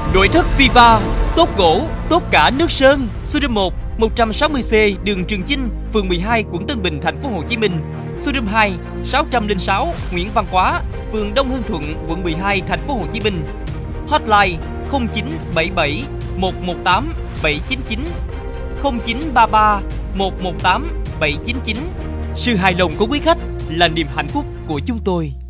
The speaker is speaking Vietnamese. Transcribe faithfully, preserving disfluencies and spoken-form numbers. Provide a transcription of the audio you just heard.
Nội thất Viva, tốt gỗ, tốt cả nước sơn. Showroom một, một trăm sáu mươi C, đường Trường Chinh, phường mười hai, quận Tân Bình, thành phố Hồ Chí Minh. Showroom hai, sáu không sáu, Nguyễn Văn Quá, phường Đông Hưng Thuận, quận mười hai, thành phố Hồ Chí Minh. Hotline không chín bảy bảy một một tám bảy chín chín, không chín ba ba một một tám bảy chín chín. Sự hài lòng của quý khách là niềm hạnh phúc của chúng tôi.